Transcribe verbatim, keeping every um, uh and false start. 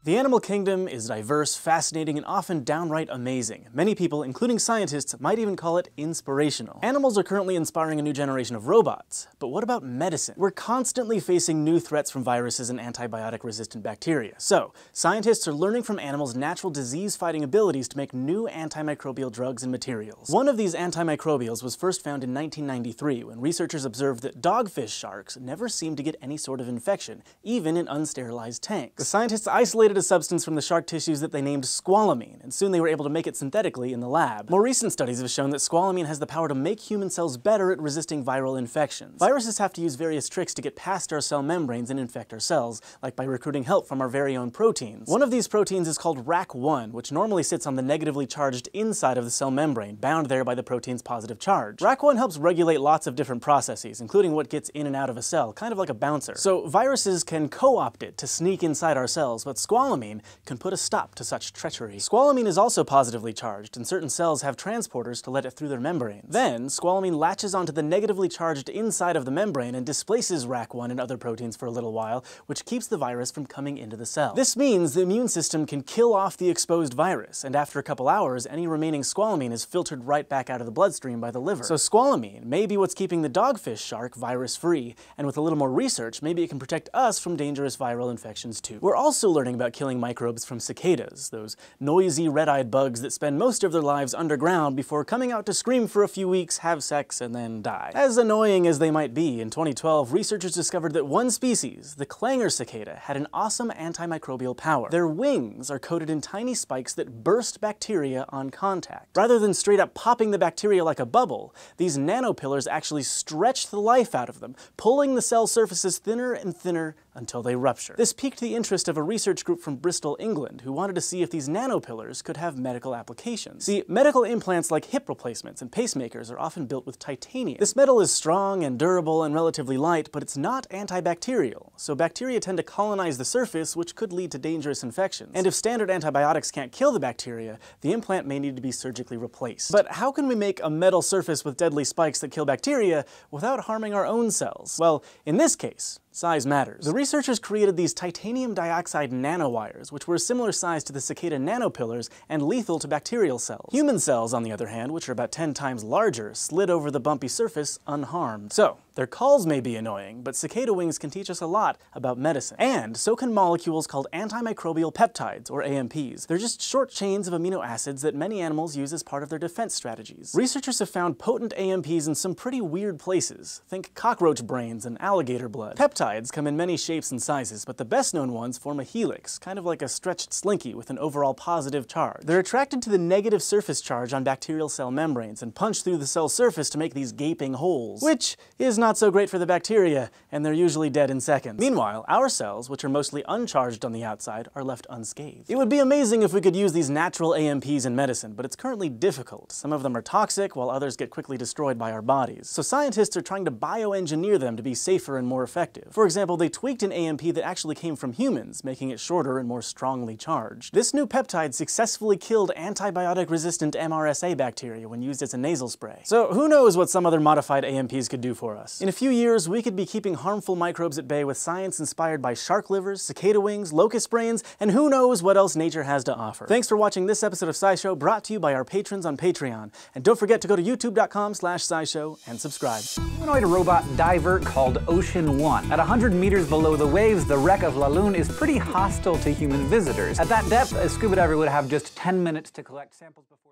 The animal kingdom is diverse, fascinating, and often downright amazing. Many people, including scientists, might even call it inspirational. Animals are currently inspiring a new generation of robots. But what about medicine? We're constantly facing new threats from viruses and antibiotic-resistant bacteria. So, scientists are learning from animals' natural disease-fighting abilities to make new antimicrobial drugs and materials. One of these antimicrobials was first found in nineteen ninety-three, when researchers observed that dogfish sharks never seemed to get any sort of infection, even in unsterilized tanks. The scientists isolated a substance from the shark tissues that they named squalamine, and soon they were able to make it synthetically in the lab. More recent studies have shown that squalamine has the power to make human cells better at resisting viral infections. Viruses have to use various tricks to get past our cell membranes and infect our cells, like by recruiting help from our very own proteins. One of these proteins is called R A C one, which normally sits on the negatively charged inside of the cell membrane, bound there by the protein's positive charge. R A C one helps regulate lots of different processes, including what gets in and out of a cell, kind of like a bouncer. So viruses can co-opt it to sneak inside our cells, but squalamine can put a stop to such treachery. Squalamine is also positively charged, and certain cells have transporters to let it through their membranes. Then, squalamine latches onto the negatively charged inside of the membrane and displaces R A C one and other proteins for a little while, which keeps the virus from coming into the cell. This means the immune system can kill off the exposed virus, and after a couple hours, any remaining squalamine is filtered right back out of the bloodstream by the liver. So squalamine may be what's keeping the dogfish shark virus-free, and with a little more research, maybe it can protect us from dangerous viral infections too. We're also learning about killing microbes from cicadas, those noisy red-eyed bugs that spend most of their lives underground before coming out to scream for a few weeks, have sex, and then die. As annoying as they might be, in twenty twelve, researchers discovered that one species, the clanger cicada, had an awesome antimicrobial power. Their wings are coated in tiny spikes that burst bacteria on contact. Rather than straight up popping the bacteria like a bubble, these nanopillars actually stretch the life out of them, pulling the cell surfaces thinner and thinner until they rupture. This piqued the interest of a research group from Bristol, England, who wanted to see if these nanopillars could have medical applications. See, medical implants like hip replacements and pacemakers are often built with titanium. This metal is strong and durable and relatively light, but it's not antibacterial, so bacteria tend to colonize the surface, which could lead to dangerous infections. And if standard antibiotics can't kill the bacteria, the implant may need to be surgically replaced. But how can we make a metal surface with deadly spikes that kill bacteria without harming our own cells? Well, in this case, size matters. The researchers created these titanium dioxide nanowires, which were a similar size to the cicada nanopillars and lethal to bacterial cells. Human cells, on the other hand, which are about ten times larger, slid over the bumpy surface unharmed. So, their calls may be annoying, but cicada wings can teach us a lot about medicine. And so can molecules called antimicrobial peptides, or A M Ps. They're just short chains of amino acids that many animals use as part of their defense strategies. Researchers have found potent A M Ps in some pretty weird places. Think cockroach brains and alligator blood. Peptides come in many shapes and sizes, but the best-known ones form a helix, kind of like a stretched slinky with an overall positive charge. They're attracted to the negative surface charge on bacterial cell membranes and punch through the cell surface to make these gaping holes, which is not so great for the bacteria, and they're usually dead in seconds. Meanwhile, our cells, which are mostly uncharged on the outside, are left unscathed. It would be amazing if we could use these natural A M Ps in medicine, but it's currently difficult. Some of them are toxic, while others get quickly destroyed by our bodies. So scientists are trying to bioengineer them to be safer and more effective. For example, they tweaked an A M P that actually came from humans, making it shorter and more strongly charged. This new peptide successfully killed antibiotic-resistant M R S A bacteria when used as a nasal spray. So who knows what some other modified A M Ps could do for us? In a few years, we could be keeping harmful microbes at bay with science inspired by shark livers, cicada wings, locust brains, and who knows what else nature has to offer. Thanks for watching this episode of SciShow, brought to you by our patrons on Patreon. And don't forget to go to youtube dot com slash SciShow and subscribe. Humanoid robot diver called Ocean One. At one hundred meters below the waves, the wreck of La Lune is pretty hostile to human visitors. At that depth, a scuba diver would have just ten minutes to collect samples before